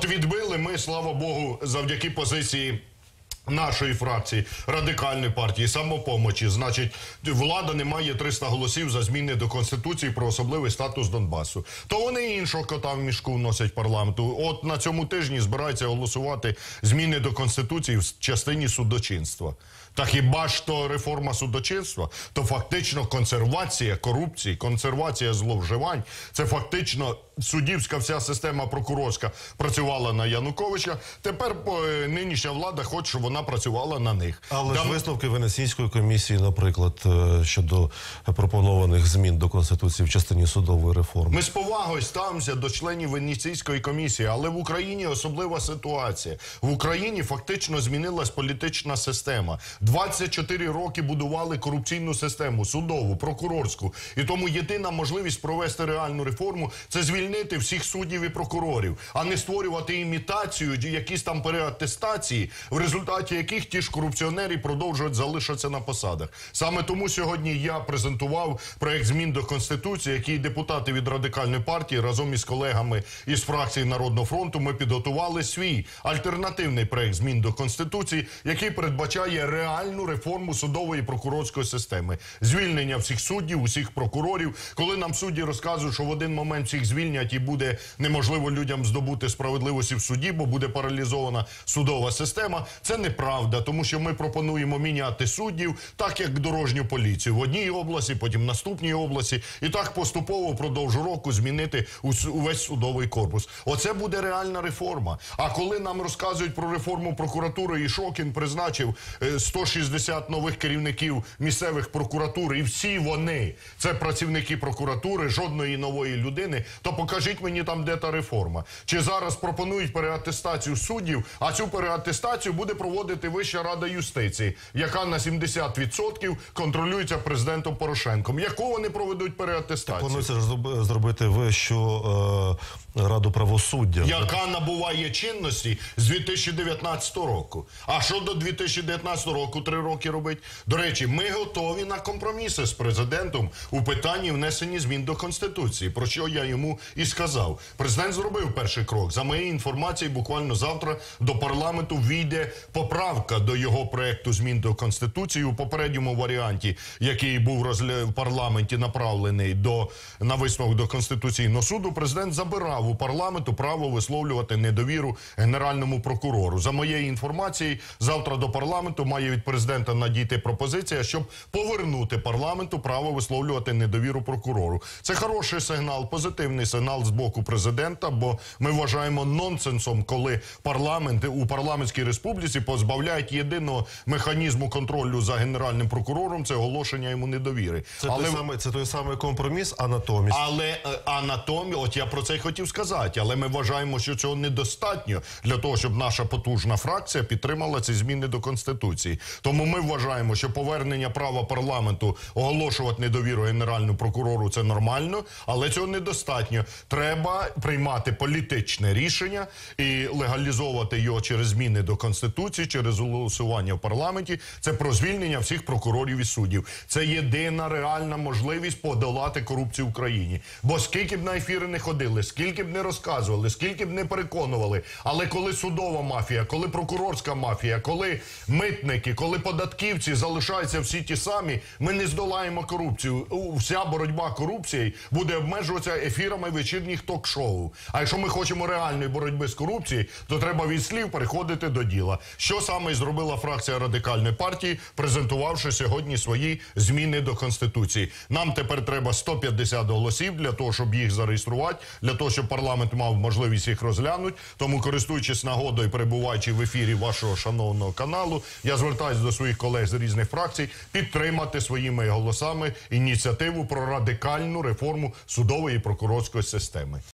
От відбили ми, слава Богу, завдяки позиції нашої фракції, Радикальної партії, Самопомочі. Значить, влада не має 300 голосів за зміни до Конституції про особливий статус Донбасу. То вони іншого кота в мішку вносять парламенту. От на цьому тижні збираються голосувати зміни до Конституції в частині судочинства. Та хіба ж то реформа судочинства? То фактично консервація корупції, консервація зловживань. Це фактично суддівська вся система прокурорська працювала на Януковича. Тепер нинішня влада хоче, щоб вона працювала на них. Але ж висновки Венеційської комісії, наприклад, щодо пропонованих змін до Конституції в частині судової реформи. Ми з повагою ставимося до членів Венеційської комісії, але в Україні особлива ситуація. В Україні фактично змінилась політична система. 24 роки будували корупційну систему, судову, прокурорську. І тому єдина можливість провести реальну реформу – це звільнити всіх суддів і прокурорів, а не створювати імітацію, якісь там переатестації, в результаті яких ті ж корупціонери продовжують залишатися на посадах. Саме тому сьогодні я презентував проект змін до Конституції, який депутати від Радикальної партії разом із колегами із фракції Народного фронту ми підготували свій альтернативний проект змін до Конституції, який передбачає реальну реформу судової і прокурорської системи. Звільнення всіх суддів, усіх прокурорів. Коли нам судді розказують, що в один момент всіх звільнять і буде неможливо людям здобути справедливості в суді, бо буде паралізована судова система, це неправда, тому що ми пропонуємо міняти суддів, так як дорожню поліцію. В одній області, потім в наступній області, і так поступово впродовж року змінити увесь судовий корпус. Оце буде реальна реформа. А коли нам розказують про реформу прокуратури, і Шокін призначив 160 нових керівників місцевих прокуратур, і всі вони – це працівники прокуратури, жодної нової людини, то покажіть мені там, де та реформа. Чи зараз пропонують переатестацію суддів, а цю переатестацію буде проводити Вища рада юстиції, яка на 70% контролюється президентом Порошенком. Яку вони проведуть переатестацію? Планується зробити Вищу раду правосуддя. Яка набуває чинності з 2019 року. А що до 2019 року 3 роки робить? До речі, ми готові на компроміси з президентом у питанні внесення змін до Конституції, про що я йому і сказав. Президент зробив перший крок. За моєю інформацією, буквально завтра до парламенту війде поправка до його проекту змін до Конституції у попередньому варіанті, який був в парламенті направлений на висновок до Конституційного суду. Президент забирав у парламенту право висловлювати недовіру Генеральному прокурору. За моєю інформацією, завтра до парламенту має від президента надійти пропозиція, щоб повернути парламенту право висловлювати недовіру прокурору. Це хороший сигнал, позитивний сигнал з боку президента, бо ми вважаємо нонсенсом, коли у парламентській республіці позбавляють єдиного механізму контролю за Генеральним прокурором – це оголошення йому недовіри. Це той самий компроміс, а натомість... От я про це й хотів сказати, але ми вважаємо, що цього недостатньо для того, щоб наша потужна фракція підтримала ці зміни до Конституції. Тому ми вважаємо, що повернення права парламенту оголошувати недовіру Генеральному прокурору – це нормально, але цього недостатньо. Треба приймати політичне рішення і легалізовувати його через зміни до Конституції, через голосування в парламенті. Це про звільнення всіх прокурорів і суддів. Це єдина реальна можливість подолати корупцію в Україні. Бо скільки б на ефіри не ходили, скільки б не розказували, скільки б не переконували, але коли судова мафія, коли прокурорська мафія, коли митники, коли податківці залишаються всі ті самі, ми не здолаємо корупцію. Вся боротьба корупцією буде обмежуватися ефірами вечірніх ток-шоу. А якщо ми хочемо реальної боротьби з корупцією, то треба від слів переходити до діла. Що саме і зробила фракція Радикальної партії, презентувавши сьогодні свої зміни до Конституції. Нам тепер треба 150 голосів для того, щоб їх зареєструвати, для того, щоб парламент мав можливість їх розглянути. Тому, користуючись нагодою, перебуваючи в ефірі вашого шановного каналу, я звертаюся до своїх колег з різних фракцій підтримати своїми голосами ініціативу про радикальну реформу судової і прокурорської системи.